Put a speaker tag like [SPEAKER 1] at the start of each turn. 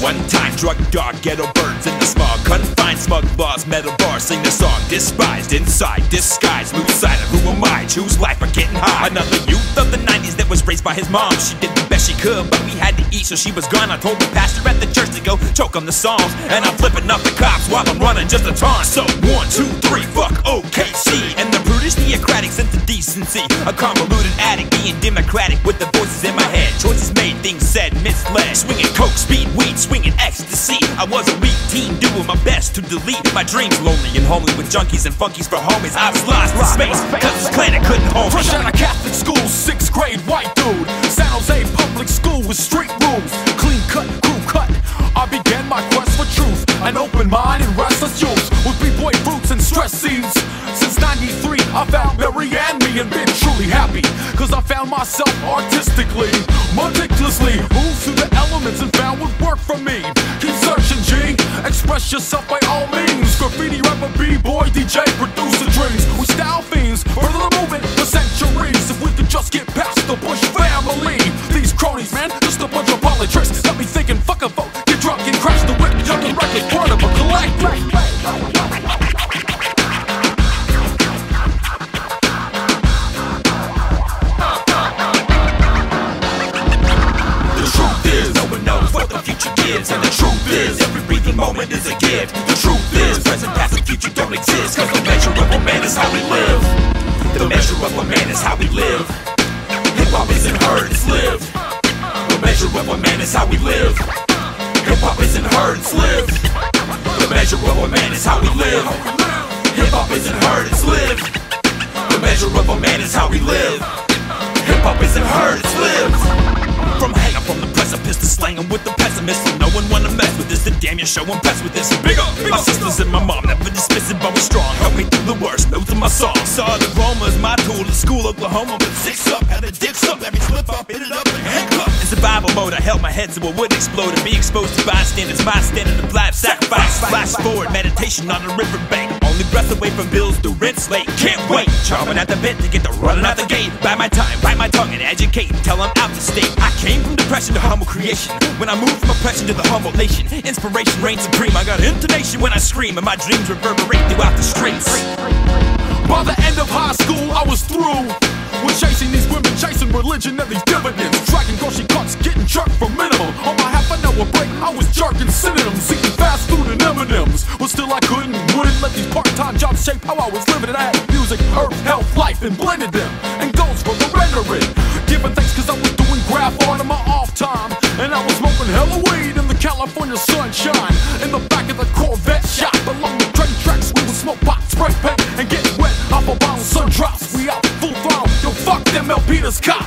[SPEAKER 1] one time. Drug dog, ghetto birds in the smog, confined, smug laws, metal bars, sing the song. Despised, inside, disguised, lose sight of who am I, choose life by getting high. Another youth of the 90s that was raised by his mom. She did the best she could, but we had to eat, so she was gone. I told the pastor at the church to go choke on the psalms, and I'm flipping up the cops while I'm running just a taunt. So 1, 2, 3, fuck OKC, and the brutish theocratic sense of decency. A convoluted addict, being democratic with the voices in my head. Choices made, things said, misled. Swinging coke, speed, weed, swinging ecstasy. I was a weak teen, doing my best to delete my dreams. Lonely and homely with junkies and funkies for homies. I was lost in space, cause this planet couldn't hold me.
[SPEAKER 2] Fresh out of Catholic school, 6th grade, white dude. San Jose public school with street rules. Clean cut, crew cut. I began my quest for truth. An open mind and restless youth with b-boy fruits and stress scenes. Since 93, I found Mary and me and been truly happy, cause I found myself artistically, meticulously moved through the elements and found what worked for me. Keep searching, G. Express yourself by all means. Graffiti rapper, b-boy, DJ, producer dreams. We style fiends, further the movement for centuries. If we could just get past the Bush family. These cronies, man, just a bunch of politics. Got me thinking, fuck a vote, get drunk and crash the whip. Junkin' records, part of a collective.
[SPEAKER 1] And the truth is, every breathing moment is a gift. The truth is, present, past, and future don't exist, cause the measure of a man is how we live. The measure of a man is how we live. Hip-hop isn't heard, it's lived. The measure of a man is how we live. Hip-hop isn't heard, it's lived. The measure of a man is how we live. Hip-hop isn't heard, it's lived. The measure of a man is how we live. Hip-hop isn't heard, it's lived. From hang up from the precipice to slang 'em with the pessimist. No one wanna mess with this, then damn, you show impressed with this. Big up, my sisters and my mom, never dismissive, but we're strong. Help me through the worst notes of my song. Saw the Roma's my tool to school, Oklahoma, with 6 up, had the dicks up, every slip up, hit it up and handcuff. In survival mode, I held my head so it would explode and be exposed to bystanders. My standard of life sacrifice. Flash forward, meditation on a riverbank. Only breath away from bills through rent slate. Can't wait, chomping at the bit to get the running out the gate. Buy my time, bite my tongue, and educate until I'm out the state. I came from depression to humble creation. When I moved from oppression to the humble nation, inspiration reigns supreme. I got intonation when I scream, and my dreams reverberate throughout the streets.
[SPEAKER 2] By the end of high school, I was through with chasing these women, chasing religion and these dividends. Tracking grocery carts, getting jerked for minimum. On my half-an-hour break, I was jerking synonyms, eating fast food and M&Ms. But still I wouldn't let these part-time jobs shape how I was living. And I had music, earth, health, life, and blended them. And goals for the rendering. Giving thanks cause I was doing graph art in my off time. And I was smoking hella weed in the California sunshine. In the back of the Corvette shop along the train tracks, we would smoke pot, spray paint, and get wet off a bottle sun drops. We out full throttle, yo fuck them El Peters cops.